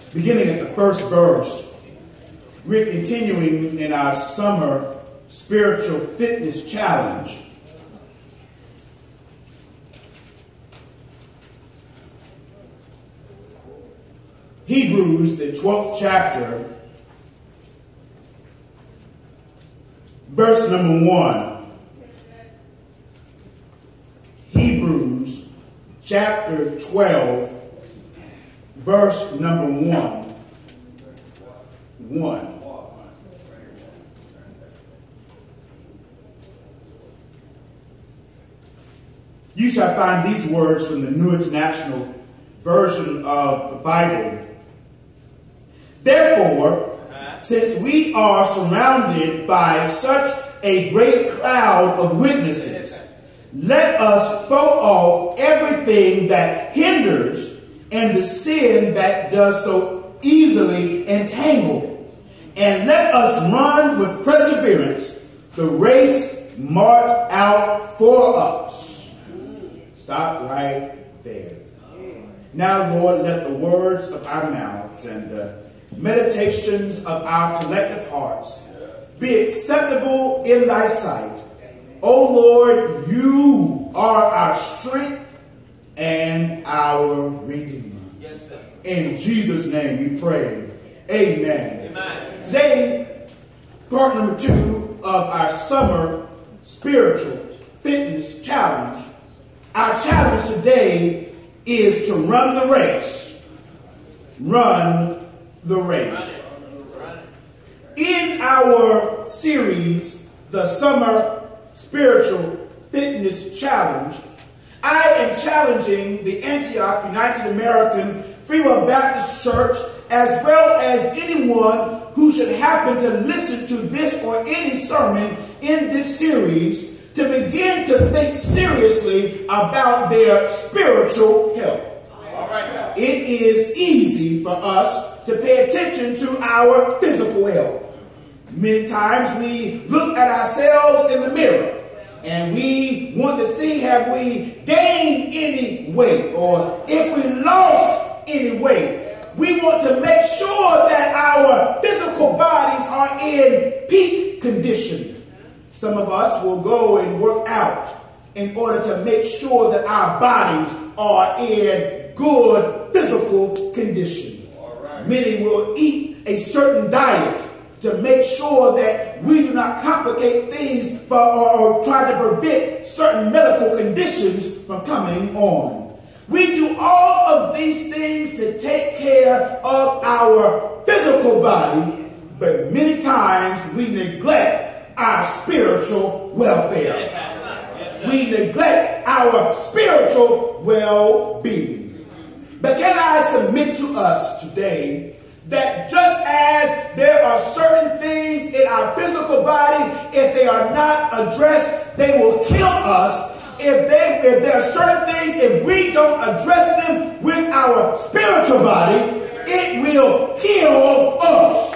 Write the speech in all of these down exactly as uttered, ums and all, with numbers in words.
Beginning at the first verse, we're continuing in our summer spiritual fitness challenge. Hebrews, the twelfth chapter, verse number one. Hebrews chapter twelve, verse number one. One. You shall find these words from the New International Version of the Bible. Therefore, since we are surrounded by such a great cloud of witnesses, let us throw off everything that hinders and the sin that does so easily entangle, and let us run with perseverance the race marked out for us. Stop right there. Now, Lord, let the words of our mouths and the meditations of our collective hearts be acceptable in thy sight. O Lord, you are our strength and our Redeemer. Yes, sir. In Jesus' name we pray. Amen. Amen. Today, part number two of our summer spiritual fitness challenge. Our challenge today is to run the race. Run the race. In our series, the Summer Spiritual Fitness Challenge, I am challenging the Antioch United American Free Will Baptist Church, as well as anyone who should happen to listen to this or any sermon in this series, to begin to think seriously about their spiritual health. All right. It is easy for us to pay attention to our physical health. Many times we look at ourselves in the mirror and we want to see, have we gained any weight, or if we lost any weight. We want to make sure that our physical bodies are in peak condition. Some of us will go and work out in order to make sure that our bodies are in good physical condition. Right. Many will eat a certain diet to make sure that we do not complicate things for, or, or try to prevent certain medical conditions from coming on. We do all of these things to take care of our physical body, but many times we neglect our spiritual welfare. We neglect our spiritual well-being. But can I submit to us today that just as there are certain things in our physical body, if they are not addressed, they will kill us. If, they, if there are certain things, if we don't address them with our spiritual body, it will kill us.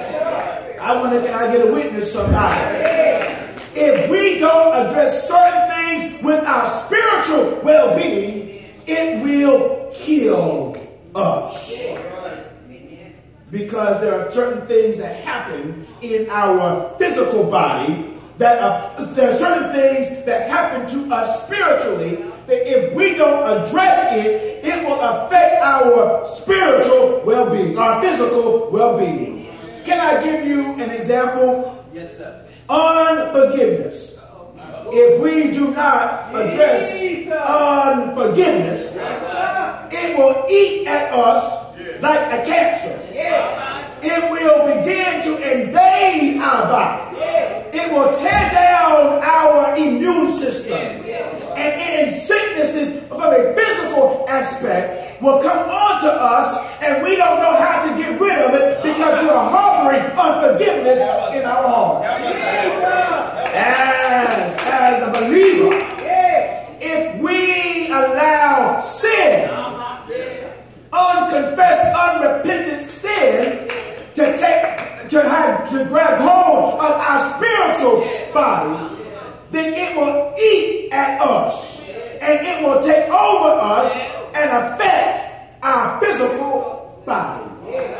I wonder, can I get a witness somebody? If we don't address certain things with our spiritual well-being, it will kill us. Because there are certain things that happen in our physical body, that are, there are certain things that happen to us spiritually, that if we don't address it, it will affect our spiritual well-being, our physical well-being. Can I give you an example? Yes, sir. Unforgiveness. If we do not address unforgiveness, it will eat at us like a cancer. It will begin to invade our body. It will tear down our immune system. And in sicknesses from a physical aspect will come on to us, and we don't know how to get rid of it because we are harboring unforgiveness in our heart. As, as a believer, if we allow sin, unconfessed, unrepentant sin, to take, to have, to grab hold of our spiritual body, then it will eat at us, and it will take over us and affect our physical body.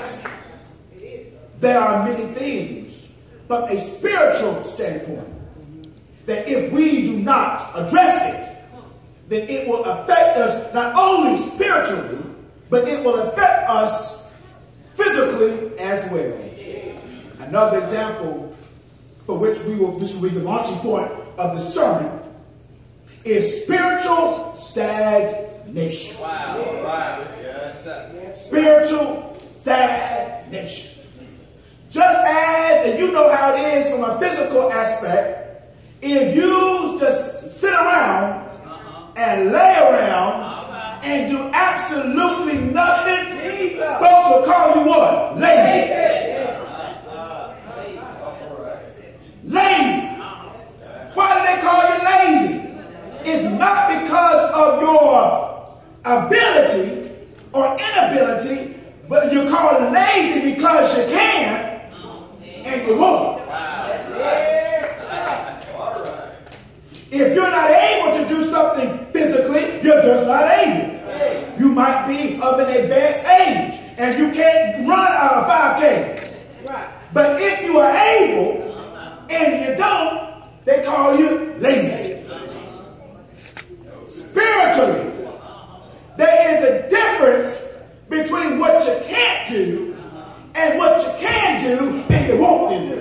there are many things from a spiritual standpoint that if we do not address it, then it will affect us not only spiritually, but it will affect us physically as well. Another example for which we will, this will be the launching point of the sermon, is spiritual stagnation. Wow, wow. Yes, spiritual stagnation. Just as, and you know how it is from a physical aspect, if you just sit around uh-huh. and lay around uh-huh. and do absolutely nothing, Jesus. Folks will call you what? Lazy. Lazy. Why do they call you lazy? It's not because of your ability or inability, but you're called lazy because you can and you won't. If you're not able to do something physically, you're just not able. You might be of an advanced age and you can't run a five K. But if you are able and you don't, they call you lazy. Spiritually, there is a difference between what you can't do and what you can do and you won't do.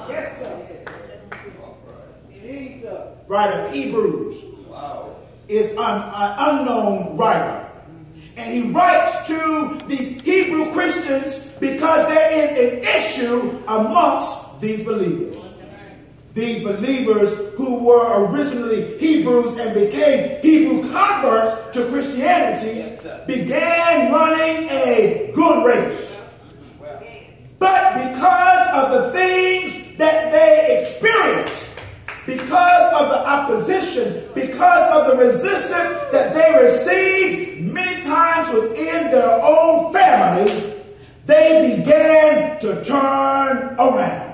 Writer of Hebrews is an, an unknown writer. And he writes to these Hebrew Christians because there is an issue amongst these believers. These believers who were originally Hebrews and became Hebrew converts to Christianity began running a good race. But because of the things that they experienced, because of the opposition, because of the resistance that they received many times within their own family, they began to turn around.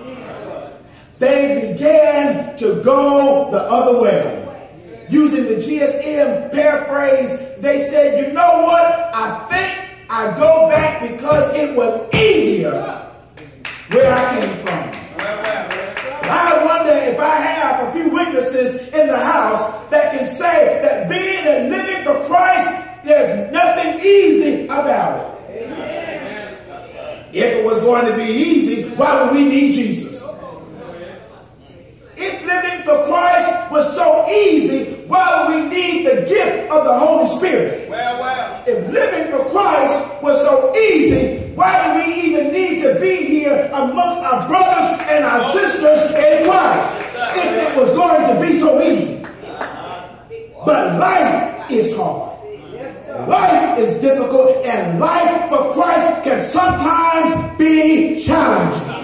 They began to go the other way. Using the G S M paraphrase, they said, you know what? I think I go back because it was easier where I came from. I wonder if I have a few witnesses in the house that can say that being and living for Christ, there's nothing easy about it. Amen. If it was going to be easy, why would we need Jesus? If living for Christ was so easy, why would we need the gift of the Holy Spirit? Well, well. If living for Christ was so easy, why do we even need to be here amongst our brothers and our sisters in Christ? If it was going to be so easy. But life is hard. Life is difficult, and life for Christ can sometimes be challenging.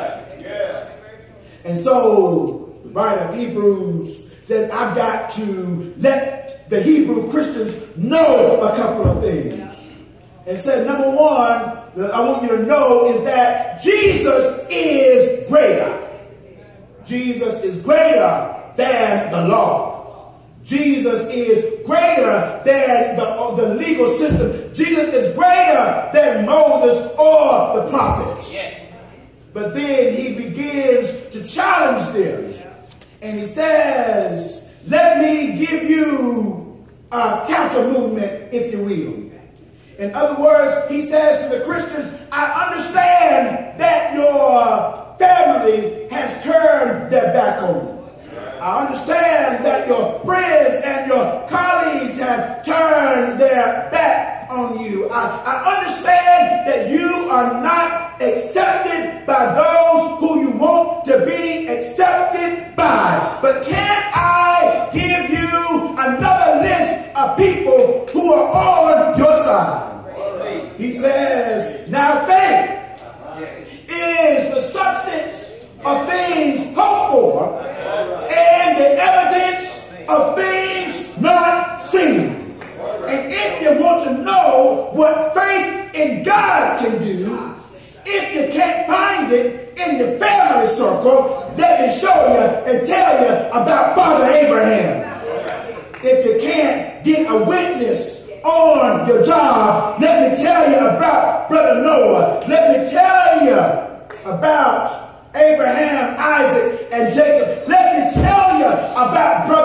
And so, the writer of Hebrews says, I've got to let the Hebrew Christians know a couple of things. And said, number one, that I want you to know is that Jesus is greater. Jesus is greater than the law. Jesus is greater than the, the legal system. Jesus is greater than Moses or the prophets. Yeah. But then he begins to challenge them. And he says, let me give you a counter movement, if you will. In other words, he says to the Christians, I understand that your family has turned their back on you. I understand that your friends and your colleagues have turned their back on you. I, I understand that you are not accepted by those who you want to be accepted by. But can I give you another list of people who are on your side? He says, now faith is the substance of things hoped for and the evidence of things not seen. And if you want to know what faith in God can do, if you can't find it in your family circle, let me show you and tell you about Father Abraham. If you can't get a witness on your job, let me tell you about Brother Noah. Let me tell you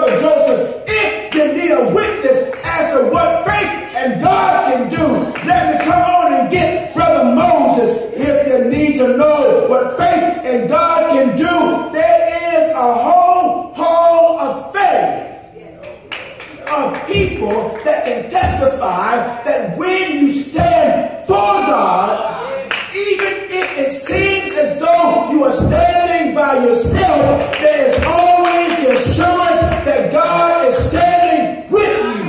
Brother Joseph, if you need a witness as to what faith and God can do, let me come on and get Brother Moses. If you need to know what faith and God can do, there is a whole hall of faith of people that can testify that when you stand for God, even if it seems as though you are standing by yourself, there is always the assurance that God is standing with you.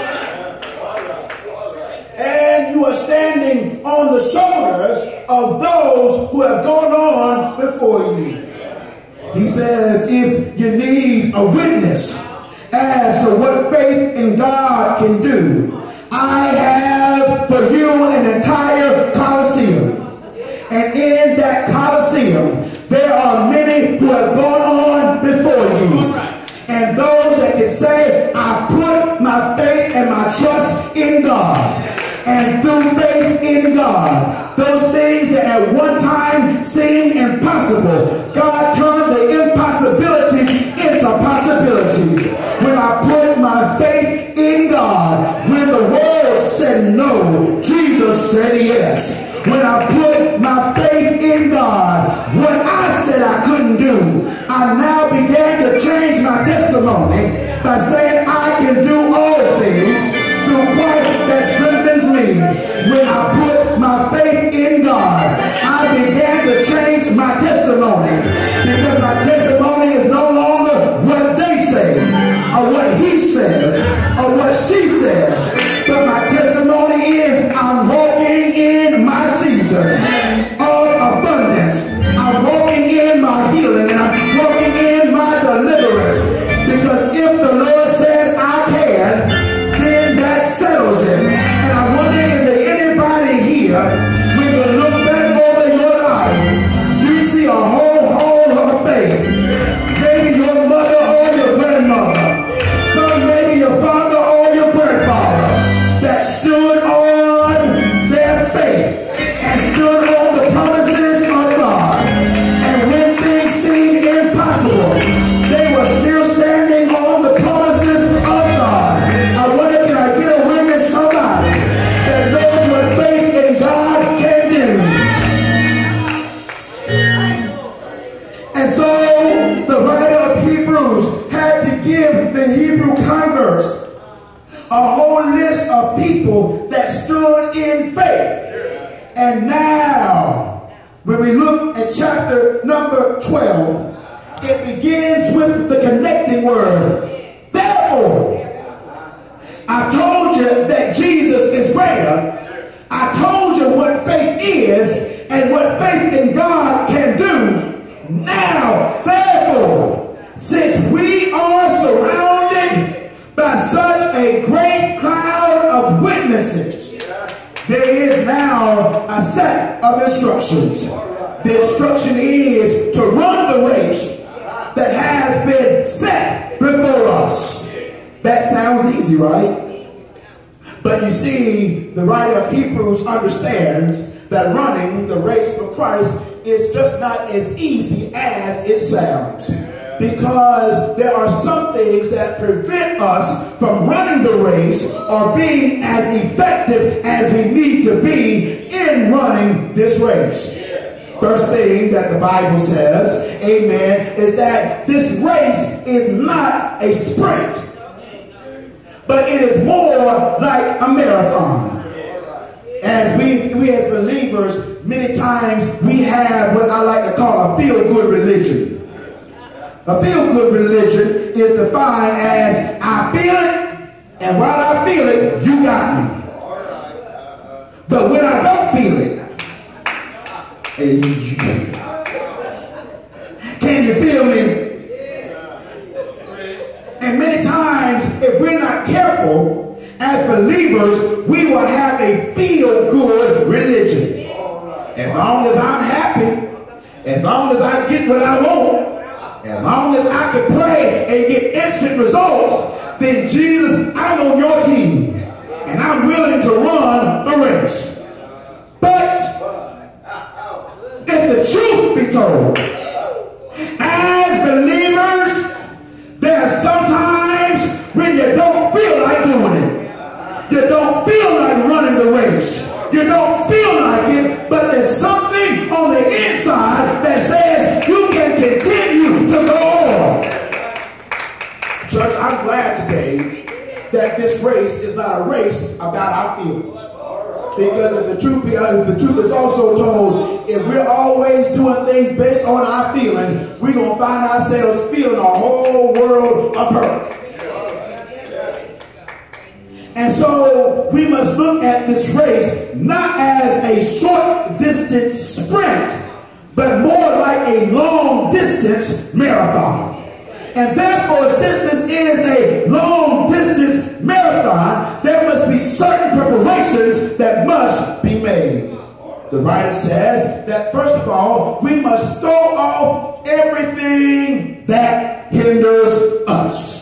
And you are standing on the shoulders of those who have gone on before you. He says, if you need a witness as to what faith in God can do, I have for you an entire Colosseum. And in that Colosseum, there are many who have gone on before you. And those that can say, I put my faith and my trust in God. And through faith in God, those things that at one time seemed impossible, God turned the impossibilities into possibilities. When I put my faith in God, when the world said no, Jesus said yes. When I put my faith in God, what I said I couldn't do, I now began to change my testimony by saying I can do all things through Christ that strengthens me. When I put my faith in God, I began to change my testimony, because my testimony is no longer what they say or what he says or what she says, but my testimony is I'm walking in my season of abundance. I'm walking in my healing, and I'm walking in my deliverance, because if the Lord says I can, then that settles it. And I wonder, is there anybody here, when you look back over your life, you see a whole hall of faith? Maybe your mother or your grandmother, some maybe your father or your grandfather, that stood on their faith and stood on the promises of God. And when things seemed impossible, they were still standing on the promises of God. I wonder, can I get a witness, somebody, that knows what faith in God can do? And so the writer of Hebrews had to give the Hebrew converts a whole list of people that stood in faith. And now, when we look at chapter number twelve, it begins with the connecting word, therefore. I told you that Jesus is greater. I told you what faith is and what faith in God can do. Now, therefore, since we are surrounded by such a great cloud of witnesses, there is now a set of instructions. The instruction is to run the race that has been set before us. That sounds easy, right? But you see, the writer of Hebrews understands that running the race for Christ is just not as easy as it sounds. Because there are some things that prevent us from running the race or being as effective as we need to be in running this race. First thing that the Bible says, amen, is that this race is not a sprint, but it is more like a marathon. As we, we as believers, many times we have what I like to call a feel-good religion. A feel-good religion is defined as I feel it, and while I feel it, you got me. But when I don't feel it, hey, you can. Can you feel me? And many times, if we're not careful, as believers, we will have a feel-good religion. As long as I'm happy, as long as I get what I want, as long as I can pray and get instant results, then Jesus, I'm on your team. And I'm willing to run the race. But if the truth be told, as believers, there are sometimes You don't feel like it, but there's something on the inside that says you can continue to go on. Church, I'm glad today that this race is not a race about our feelings. Because if the truth, if the truth is also told, if we're always doing things based on our feelings, we're going to find ourselves feeling a whole world of hurt. And so we must look at this race not as a short distance sprint, but more like a long distance marathon. And therefore, since this is a long distance marathon, there must be certain preparations that must be made. The writer says that first of all, we must throw off everything that hinders us.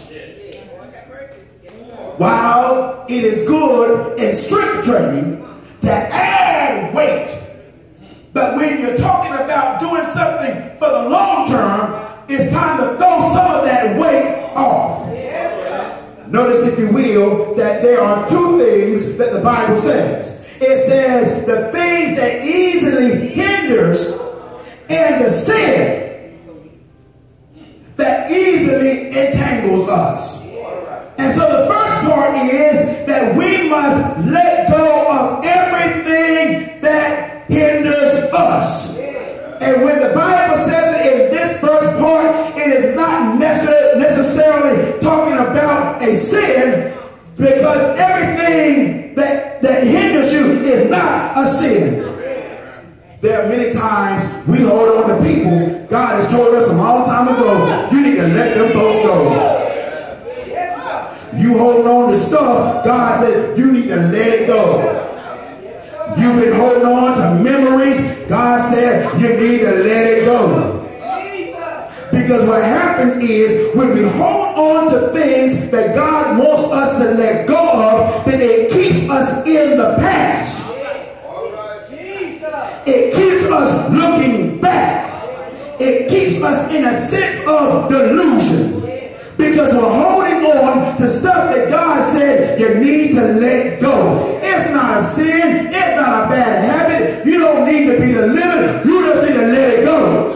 While it is good in strength training to add weight, but when you're talking about doing something for the long term, it's time to throw some of that weight off. Notice, if you will, that there are two things that the Bible says. It says the things that easily hinders and the sin that easily entangles us. And so the first part is that we must let go of everything that hinders us. And when the Bible says it in this first part, it is not necessarily talking about a sin, because everything that, that hinders you is not a sin. There are many times we hold on to people. God has told us a long time ago, you need to let them folks go. You holding on to stuff, God said you need to let it go. You've been holding on to memories, God said you need to let it go. Because what happens is when we hold on to things that God wants us to let go of, then it keeps us in the past. It keeps us looking back. It keeps us in a sense of delusion. Because we're holding on to stuff that God said you need to let go. It's not a sin. It's not a bad habit. You don't need to be delivered. You just need to let it go.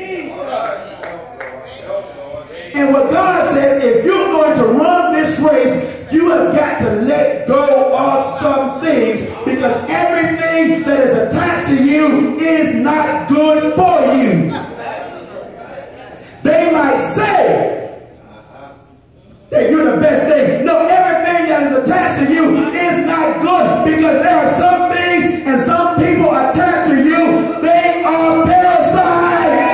And what God says, if you're going to run this race, you have got to let go of some things, because everything that is attached to you is not good for you. They might say that you're the best thing. No, everything that is attached to you is not good, because there are some things and some people attached to you. They are parasites.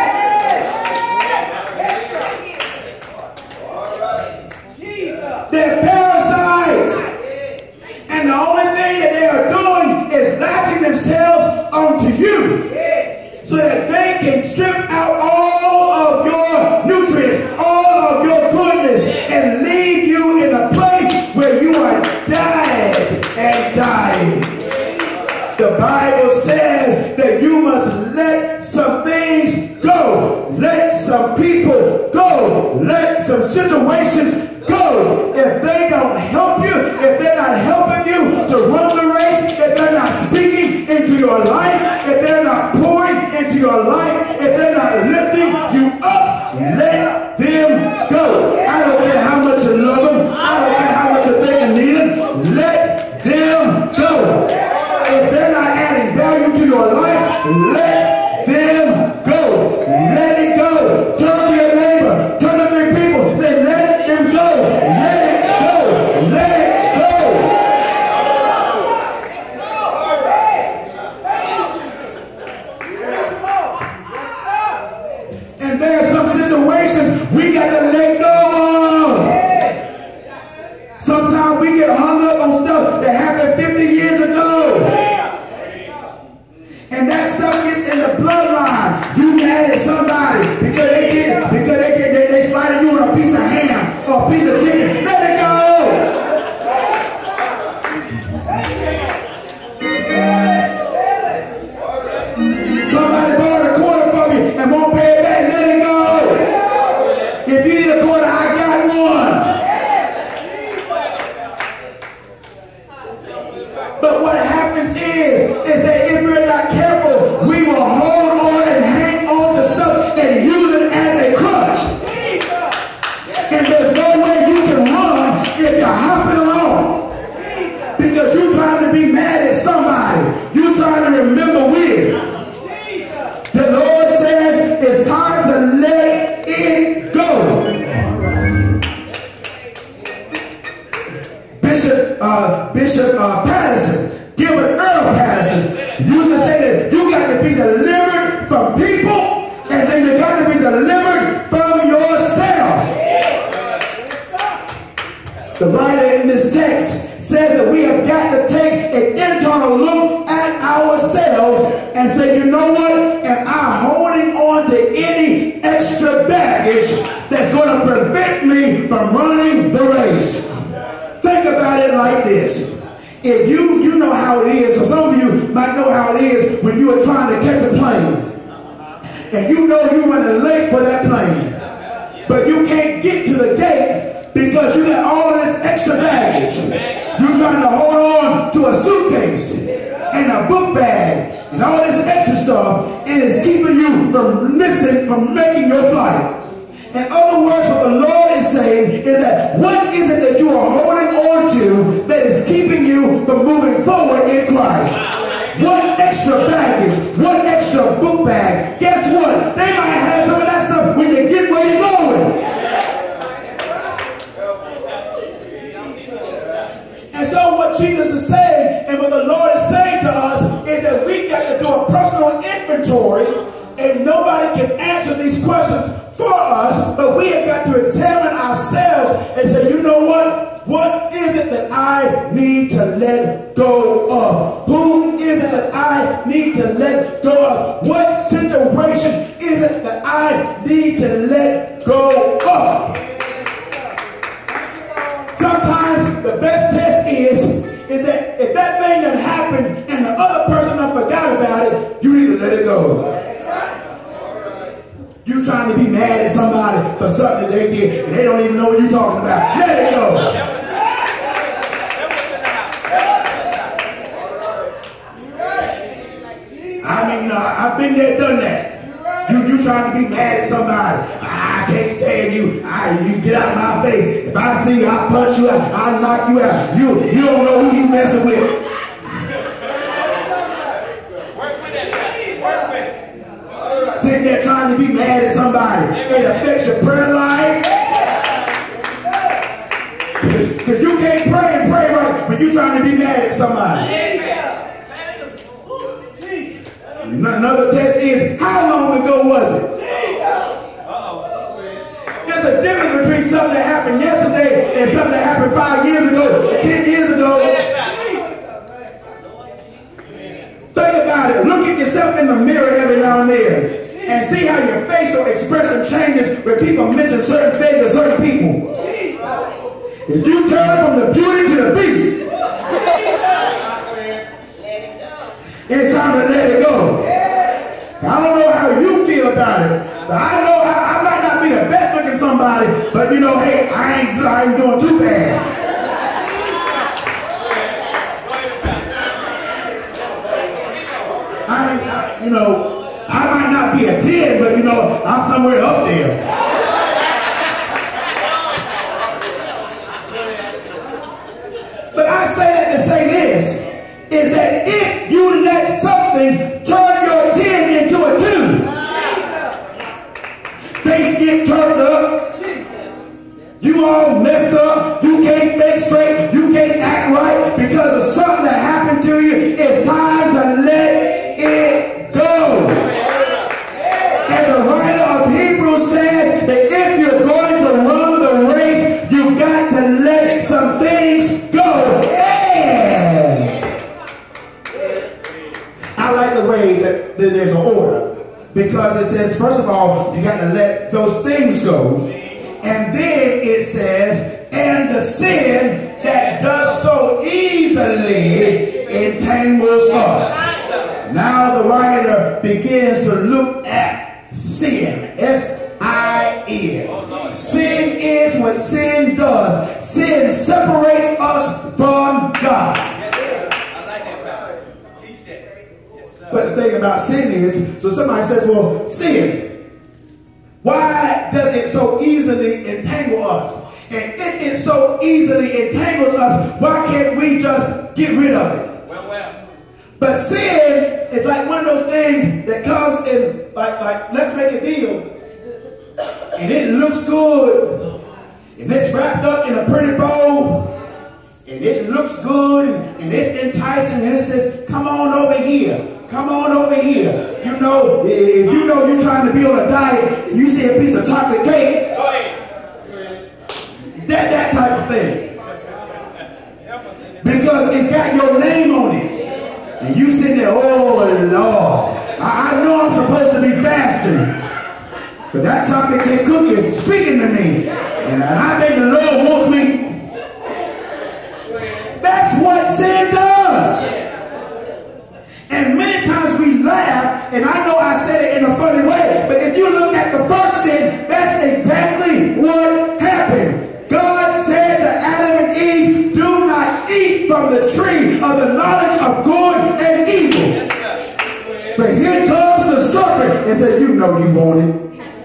They're parasites. And the only thing that they are doing is latching themselves onto you so that they can strip out all of your nutrients, all of your goodness, and leave you in a place where you are dead and dying. The Bible says that you must let some things go. Let some people go. Let some situations go. If they don't help you, if they're not helping you to run the race, if they're not speaking into your life, if they're not pouring into your life, if they're not lifting you up, let them go. I don't care how much you love them. I don't care how much you think you need them. Let them go. If they're not adding value to your life, let them go. Let it go. Turn to your neighbor. Turn to three people. Say, let them go. Let it go. Let it go. And there are some situations we got to let go of. Sometimes we get hung up on stuff that happened fifty years ago. And that stuff gets in the bloodline. You mad at somebody because they did, because they did, they, they slided you on a piece of ham or a piece of chicken. Let it go. Somebody borrowed a quarter from you and won't pay it back. Let it go. If you need a quarter, I got one. But what happens is used to say that you got to be delivered from people, and then you got to be delivered from yourself. The writer in this text says that we have got to take an internal look at ourselves and say, you know what? Am I holding on to any extra baggage that's going to prevent me from running the race? Think about it like this. If you, you know how it is, or some of you might know how it is when you are trying to catch a plane. And you know you're running late for that plane. But you can't get to the gate because you got all of this extra baggage. You're trying to hold on to a suitcase and a book bag and all this extra stuff, and it's keeping you from missing, from making your flight. In other words, what the Lord is saying is that what is it that you are holding on to that is keeping you from moving forward in Christ? What extra baggage? What extra book bag? Guess what? They might have some of that stuff when you get where you're going. And so what Jesus is saying and what the Lord is saying to us is that we got to do a personal inventory, and nobody can answer these questions for us, but we have got to examine ourselves and say, you know what? What is it that I need to let go of? Who is it that I need to let go of? What situation is it that I need to let go of? Sometimes the best test is, is that if that thing that happened and the other person done forgot about it, you need to let it go. You trying to be mad at somebody for something that they did and they don't even know what you're talking about. Let it go. I mean, no, I've been there, done that. You, you trying to be mad at somebody. I can't stand you. I, you get out of my face. If I see you, I'll punch you out. I'll knock you out. You, you don't know who you messing with. Sitting there trying to be mad at somebody. It affects your prayer life. Because you can't pray and pray right when you're trying to be mad at somebody. Another test is, how long ago was it? There's a difference between something that happened yesterday and something that happened five years ago, ten years ago. Think about it. Look at yourself in the mirror every now and then and see how your facial expression changes when people mention certain things or certain people. If you turn from the beauty to the beast, it's time to let it go. I don't know how you feel about it, but I know how, I might not be the best looking somebody, but you know, hey, I ain't, I ain't doing too bad. I ain't, I, you know, I might not be a ten, but you know, I'm somewhere up there. But I say that to say this, is that if you let something turn your ten into a two, things get turned up, you all messed up, you can't think straight, you can't act right because of something that happened to you, it's time to let it go. And the writer of Hebrews says that if you're going to run the race, you've got to let some things go. And I like the way that, that there's an order, because it says, first of all, you got to let those things go. And then it says, and the sin that does so easily entangles us. Now the writer begins to look at sin. S I N. Sin is what sin does. Sin separates us from God. But the thing about sin is, so somebody says, well, sin, why does it so easily entangle us? And if it so easily entangles us, why can't we just get rid of it? Well, well. But sin is like one of those things that comes in, like, like let's make a deal. And it looks good. And it's wrapped up in a pretty bow. And it looks good. And, and it's enticing. And it says, come on over here. Come on over here. You know, if you know you're trying to be on a diet and you see a piece of chocolate cake, that, that type of thing. Because it's got your name on it. And you sitting there, oh Lord, I, I know I'm supposed to be fasting, but that chocolate chip cookie is speaking to me. And I think the Lord wants me. That's what sin does. And many times we laugh, and I know I said it in a funny way, but if you look at the first sin, that's exactly what happened. God said to Adam and Eve, do not eat from the tree of the knowledge of good and evil. But here comes the serpent and said, you know you want it.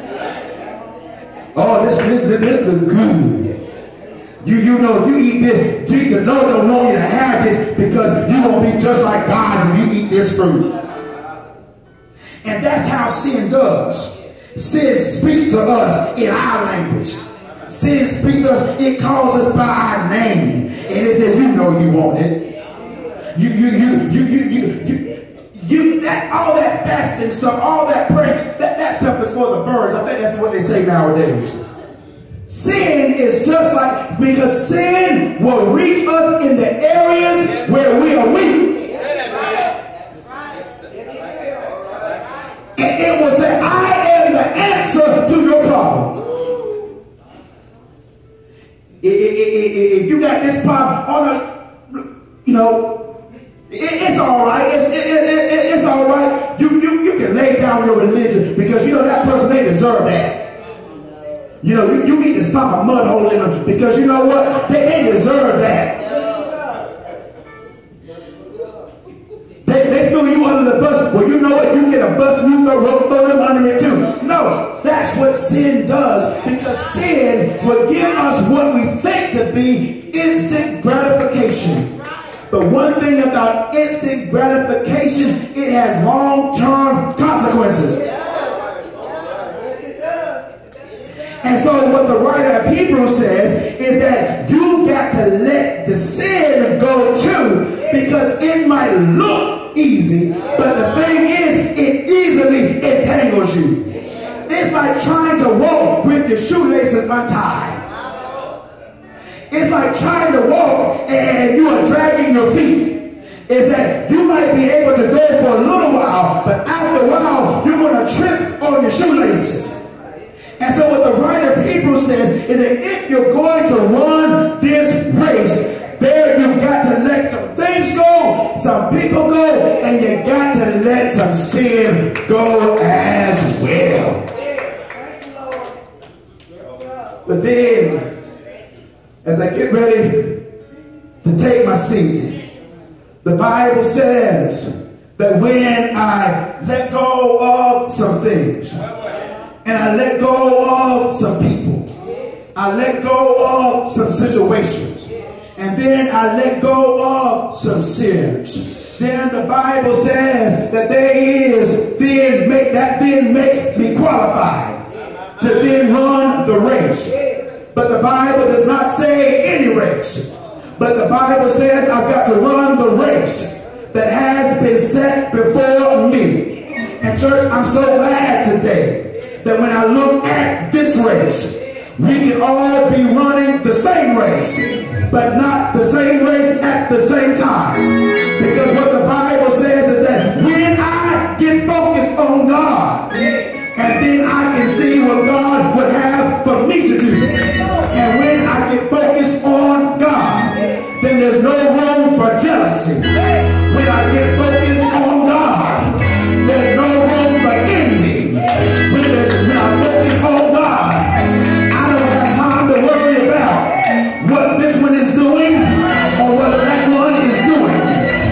Oh, this, this, this look good. You, you know, if you eat this, the Lord don't want you to have this because you won't be just like God if you eat this fruit. And that's how sin does. Sin speaks to us in our language. Sin speaks to us, it calls us by our name. And it says, you know you want it. You, you, you, you, you, you, you, you, that, all that fasting stuff, all that praying, that, that stuff is for the birds. I think that's what they say nowadays. Sin is just like, because sin will reach us in the areas where we are weak. And it will say, I am the answer to your problem. If you got this problem on a, you know, it's all right. It's, it, it, it's all right. You, you, you can lay down your religion because you know that person, they deserve that. You know, you, you need to stop a mud hole in them because you know what? They, they deserve that. They, they threw you under the bus. Well, you know what? You get a bus and you throw, throw them under it too. No, that's what sin does, because sin will give us what we think to be instant gratification. But one thing about instant gratification, it has long-term consequences. And so what the writer of Hebrews says is that you got to let the sin go too, because it might look easy, but the thing is, it easily entangles you. It's like trying to walk with your shoelaces untied. It's like trying to walk and you are dragging your feet. Is that you might be able to go for a little while, but after a while, you're going to trip on your shoelaces. And so what the writer of Hebrews says is that if you're going to run this race, there you've got to let some things go, some people go, and you got to let some sin go as well. But then, as I get ready to take my seat, the Bible says that when I let go of some things, and I let go of some people, I let go of some situations, and then I let go of some sins, then the Bible says that there is then make that then makes me qualified to then run the race. But the Bible does not say any race, but the Bible says I've got to run the race that has been set before me. And church, I'm so glad today that when I look at this race, we can all be running the same race, but not the same race at the same time. Because what the Bible says is that when I get focused on God, and then I can see what God would have for me to do. And when I get focused on God, then there's no room for jealousy. When I get focused on God, there's no room for envy. When, there's, when I focus on God, I don't have time to worry about what this one is doing or what that one is doing.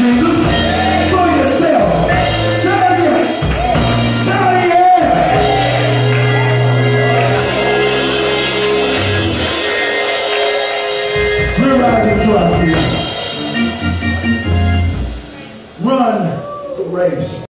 Jesus. For yourself. Shout it. Shout it. We're rising to our feet. Run the race.